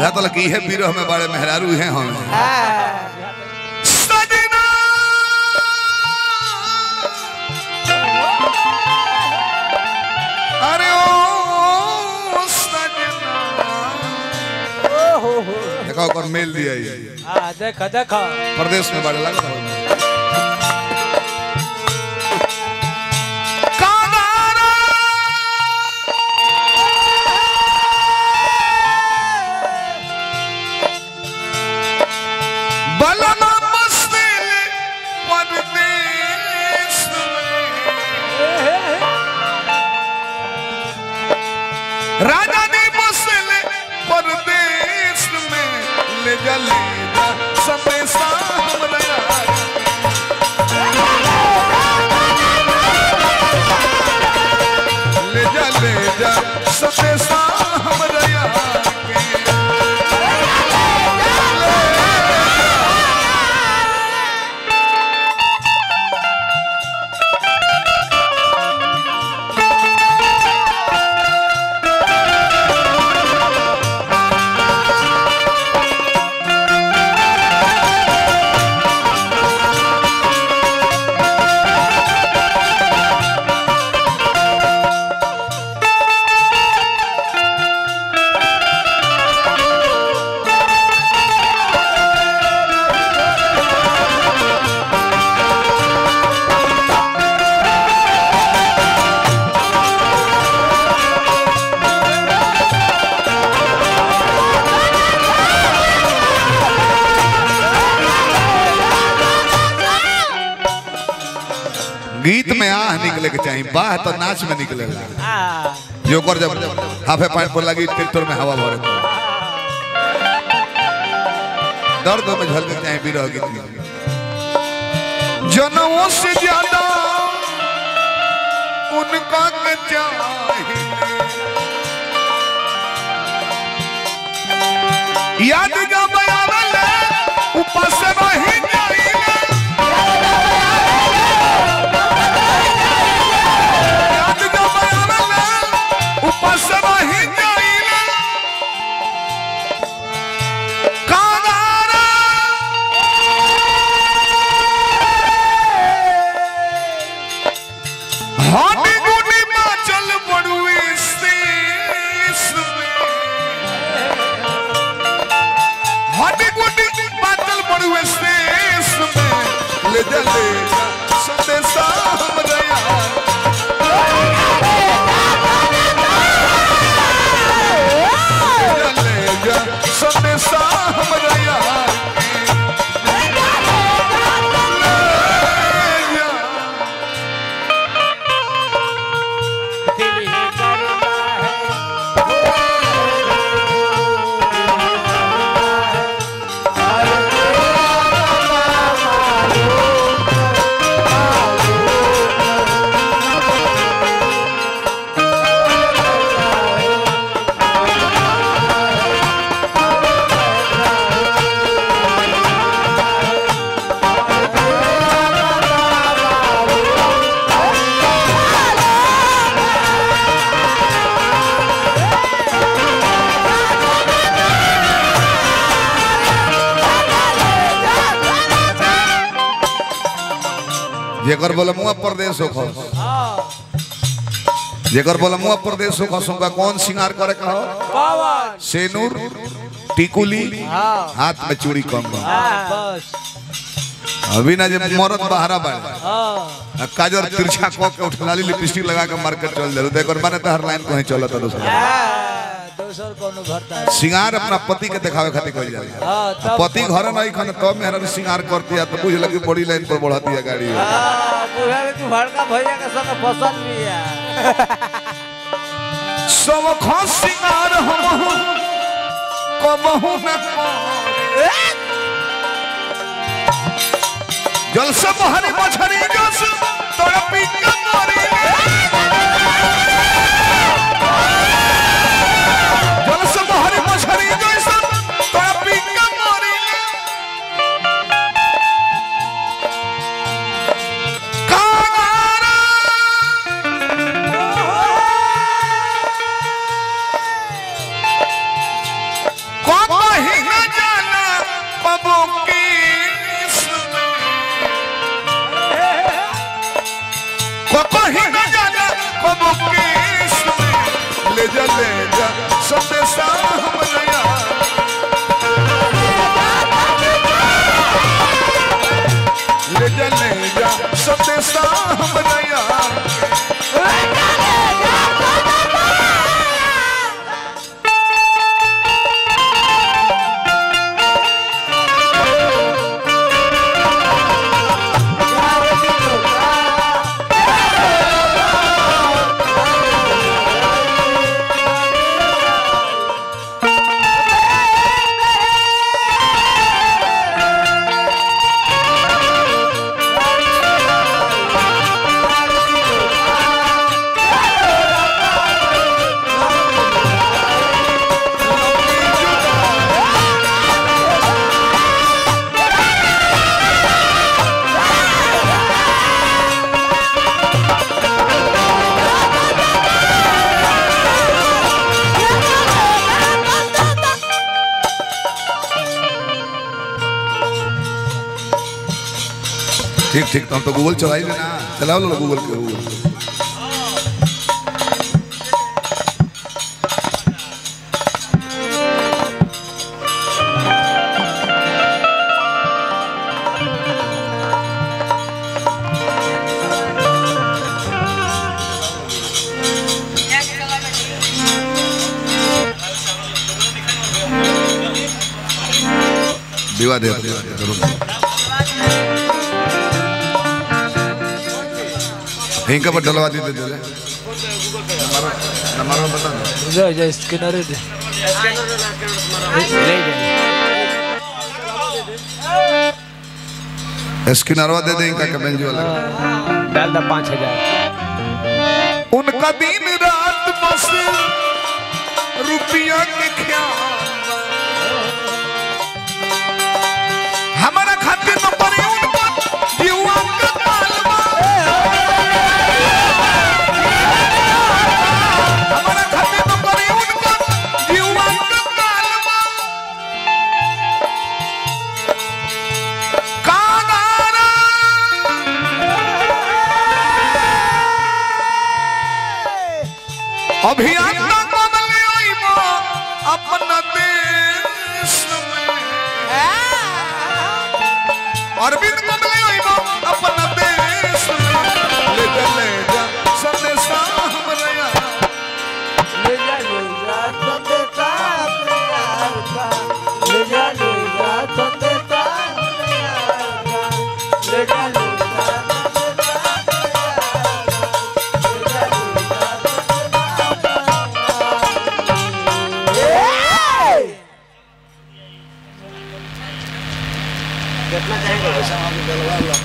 बुझा तो लगी है बीरो हमें बड़े मेहरारू हैं हम सजना अरे ओ सजना देखो और मेल दिया ये देखा देखा प्रदेश में बड़े लगा राजा ने बसले परदेश में ले जा संदेशा हमरा ले जा संदेशा हमरा गीत में आह निकले के चाहिए बाह तो नाच में निकले जो कर जब हाफे पानी पर लगी ट्रैक्टर में हवा भरे दर्द में झलके चाहिए बिरह गीत में जनों से ज्यादा उनका के चाहिए याद जब आवे ऊपर से नहीं जेकर बोले मुआ प्रदेश हो खस जेकर बोले मुआ प्रदेश हो खस उनका कौन सिंगार करे का हो सेनूर टिकुली हाथ में चूड़ी कम बस अभी ना जब मरद बहारा बाड़े काजर तिरछा को के उठलाली लिपस्टिक लगा के मार्केट चल जाए देखर माने तो हर लाइन कहीं चलता दोसर कोनो भरता सिंगार अपना पति के दिखावे खातिर कइल जाला पति घर नहीं खन तो मेहरा सिंगार करती है तो बुझ लगी बड़ी लाइन पर बढ़ती है गाड़ी बुझा तू भड़का भैया के संग फसल भी है सब खास सिंगार हम कबहू न जल से बहरी मछरी जस तोरा पिंगा मारी जल से बहरी मछरी जस तोरा पिंगा मारी कागारा कोको ले जा संदेशा हमरा यार ले जा संदेशा हमरा यार ठीक ठीक तो गूगल चलाई लेना चलाओ लो गूगल के गूगल दिवा दे जरूर इनका पर डलवा दी दे नंबर बता दो जो स्कैनर दे स्कैनरवा दे दे इनका कमेंट वाला डाल दा 5000 उनका दिन रात बस रुपया के ख्याल हमारा खातिर न पड़े उनका जीवा का मालवा हमारा खातिर न पड़े उनका जीवा का मालवा कानारा अभियान ना बदले आईबो अपना देश में अरविंद बदले आईबो अपना देश में ले जा संदेशा हमरा यार ले जा संदेशा प्यार का ले जा संदेशा ले जा कितना चाहेंगे